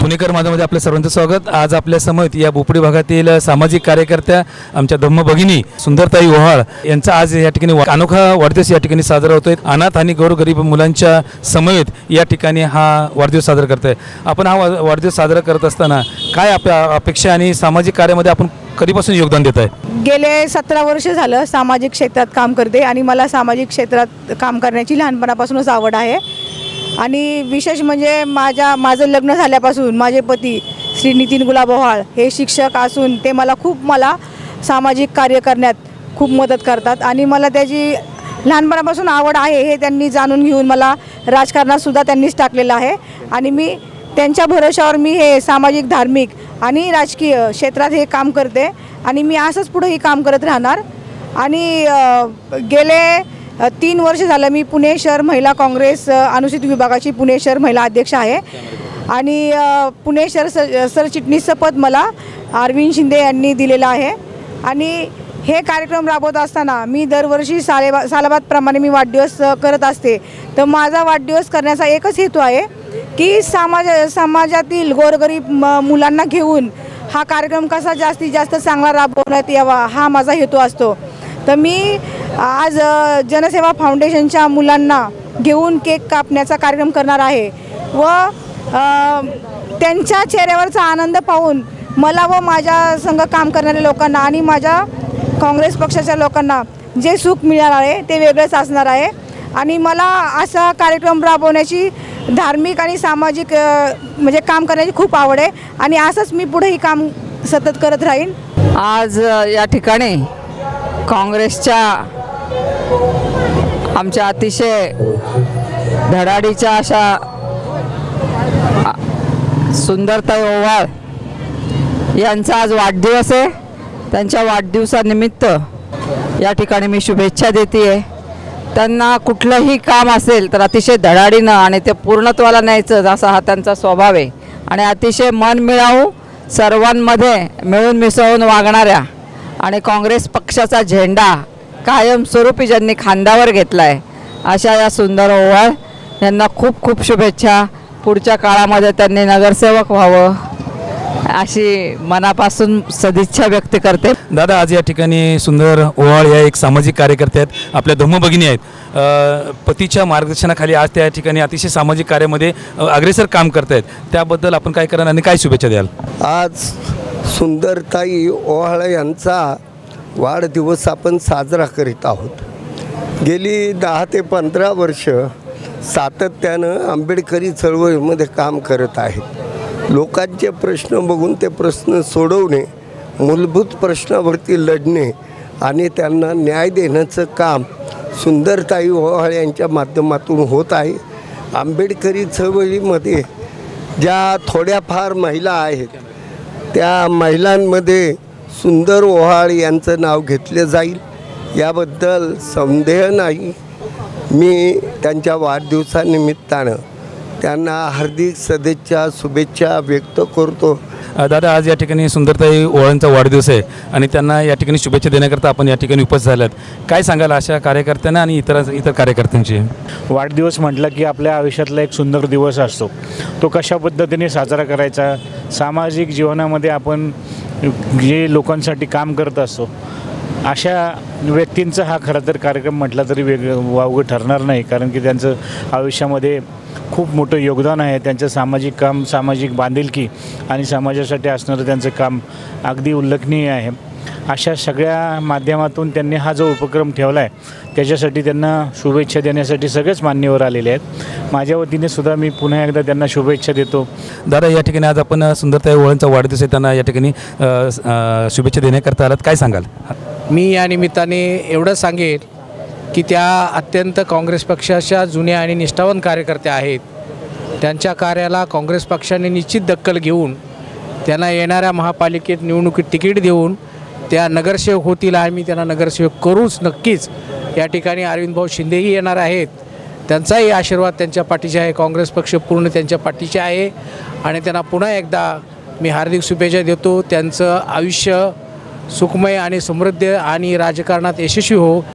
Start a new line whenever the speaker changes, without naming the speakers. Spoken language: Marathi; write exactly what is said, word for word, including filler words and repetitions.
पुणेकर माझ्यामध्ये आपल्या सर्वांचं स्वागत। आज आपल्या समोर या भोपडी भागातील सामाजिक कार्यकर्त्या आमच्या धम्म भगिनी सुंदरताई ओहाळ यांचा आज या ठिकाणी अनोखा वाढदिवस या ठिकाणी साजरा होतोय। अनाथ आणि गोरगरीब मुलांच्या समवेत या ठिकाणी हा वाढदिवस साजरा करतोय। आपण हा वाढदिवस साजरा करत असताना काय अपेक्षा आणि सामाजिक कार्यामध्ये आपण कधीपासून योगदान देत आहे?
गेले सतरा वर्ष झालं सामाजिक क्षेत्रात काम करते आणि मला सामाजिक क्षेत्रात काम करण्याची लहानपणापासूनच आवड आहे। आणि विशेष म्हणजे माझ्या माझं लग्न झाल्यापासून माझे पती श्री नितीन गुलाब ओहाळ हे शिक्षक असून ते मला खूप मला सामाजिक कार्य करण्यात खूप मदत करतात आणि मला त्याची लहानपणापासून आवड आहे हे त्यांनी जाणून घेऊन मला राजकारणात सुद्धा त्यांनीच टाकलेलं आहे। आणि मी त्यांच्या भरोशावर मी हे सामाजिक धार्मिक आणि राजकीय क्षेत्रात हे काम करते आणि मी असंच पुढेही काम करत राहणार। आणि गेले तीन वर्ष झालं मी पुणे शहर महिला काँग्रेस अनुसूचित विभागाची पुणे शहर महिला अध्यक्ष आहे आणि पुणे शहर सरचिटणीसचं पद मला अरविंद शिंदे यांनी दिलेलं आहे। आणि हे कार्यक्रम राबवत असताना मी दरवर्षी साले सालाबादप्रमाणे मी वाढदिवस करत असते। तर माझा वाढदिवस करण्याचा एकच हेतू आहे की समाज समाजातील गोरगरीब मुलांना घेऊन हा कार्यक्रम कसा जास्तीत जास्त चांगला राबवण्यात यावा हा माझा हेतू असतो। तर मी आज जनसेवा फाउंडेशनच्या मुलांना घेऊन केक कापण्याचा कार्यक्रम करणार आहे व त्यांच्या चेहऱ्यावरचा आनंद पाहून मला व माझ्या संघ काम करणाऱ्या लोकांना आणि माझ्या काँग्रेस पक्षाच्या लोकांना जे सुख मिळणार आहे ते वेगळंच असणार आहे। आणि मला असा कार्यक्रम राबवण्याची धार्मिक आणि सामाजिक म्हणजे काम करण्याची खूप आवड आहे आणि असंच मी पुढेही काम सतत करत राहीन।
आज या ठिकाणी काँग्रेसच्या आमच्या अतिशय धडाडीच्या अशा सुंदरताई ओहाळ यांचा आज वाढदिवस आहे। त्यांच्या वाढदिवसानिमित्त या ठिकाणी मी शुभेच्छा देते आहे। त्यांना कुठलंही काम असेल तर अतिशय धडाडीनं आणि ते पूर्णत्वाला न्यायचं असा हा त्यांचा स्वभाव आहे आणि अतिशय मनमिळावू सर्वांमध्ये मिळून मिसळून वागणाऱ्या आणि काँग्रेस पक्षाचा झेंडा कायमस्वरूपी ज्यांनी खांद्यावर घेतला आहे अशा या सुंदर ओहाळ यांना खूप खूप शुभेच्छा। पुढच्या काळामध्ये त्यांनी नगरसेवक व्हावं अशी मनापासून सदिच्छा व्यक्त करते।
दादा, आज या ठिकाणी सुंदर ओहाळ या एक सामाजिक कार्यकर्ते आहेत, आपल्या धम्म भगिनी आहेत। पतीच्या मार्गदर्शनाखाली आज त्या ठिकाणी अतिशय सामाजिक कार्यामध्ये अग्रेसर काम करत आहेत, त्याबद्दल आपण काय कराल आणि काय शुभेच्छा द्याल?
आज सुंदरताई ओहाळ यांचा वाढदिवस आपण साजरा करीत आहोत। गेली दहा ते पंधरा वर्ष सातत्यानं आंबेडकरी चळवळीमध्ये काम करत आहेत। लोकांचे प्रश्न बघून ते प्रश्न सोडवणे, मूलभूत प्रश्नावरती लढणे आणि त्यांना न्याय देण्याचं काम सुंदरताई ओहाळ यांच्या माध्यमातून होत आहे। आंबेडकरी चळवळीमध्ये ज्या थोड्याफार महिला आहेत त्या महिलांमध्ये सुंदर ओहाळ यांचं नाव घेतले जाईल याबद्दल संदेह नाही। मी त्यांच्या वाढदिवसानिमित्तानं त्यांना हार्दिक सदिच्छा शुभेच्छा व्यक्त करतो।
दादा, आज या ठिकाणी सुंदरताई ओहाळांचा वाढदिवस आहे आणि त्यांना या ठिकाणी शुभेच्छा देण्याकरता आपण या ठिकाणी उपस्थित झाल्यात, काय सांगाल अशा कार्यकर्त्यांना आणि इतर इतर कार्यकर्त्यांची?
वाढदिवस म्हटलं की आपल्या आयुष्यातला एक सुंदर दिवस असतो, तो कशा पद्धतीने साजरा करायचा, सामाजिक जीवनामध्ये आपण जे लोकांसाठी काम करत असतो अशा व्यक्तींचा हा खरं तर कार्यक्रम म्हटला तरी वेगळं वावगं ठरणार नाही, कारण की त्यांचं आयुष्यामध्ये खूप मोठं योगदान आहे। त्यांचं सामाजिक काम, सामाजिक बांधिलकी आणि समाजासाठी असणारं त्यांचं काम अगदी उल्लेखनीय आहे। अशा सगळ्या माध्यमातून त्यांनी हा जो उपक्रम ठेवला आहे त्याच्यासाठी त्यांना शुभेच्छा देण्यासाठी सगळेच मान्यवर आलेले आहेत। माझ्या वतीने सुद्धा मी पुन्हा एकदा त्यांना शुभेच्छा देतो।
दादा, या ठिकाणी आज आपण सुंदरताई ओहाळांचा वाढदिवस आहे, त्यांना या ठिकाणी शुभेच्छा देण्याकरता आलात, काय सांगाल?
मी या निमित्ताने एवढं सांगेन की त्या अत्यंत काँग्रेस पक्षाच्या जुन्या आणि निष्ठावान कार्यकर्त्या आहेत। त्यांच्या कार्याला काँग्रेस पक्षाने निश्चित दखल घेऊन त्यांना येणाऱ्या महापालिकेत निवडणुकीत तिकीट देऊन त्या नगरसेवक होतील, आम्ही त्यांना नगरसेवक करूच नक्कीच। या ठिकाणी अरविंद भाऊ शिंदेही येणार आहेत, त्यांचाही आशीर्वाद त्यांच्या पाठीशी आहे, काँग्रेस पक्ष पूर्ण त्यांच्या पाठीशी आहे आणि त्यांना पुन्हा एकदा मी हार्दिक शुभेच्छा देतो। त्यांचं आयुष्य सुखमय आणि समृद्ध आणि राजकारणात यशस्वी हो।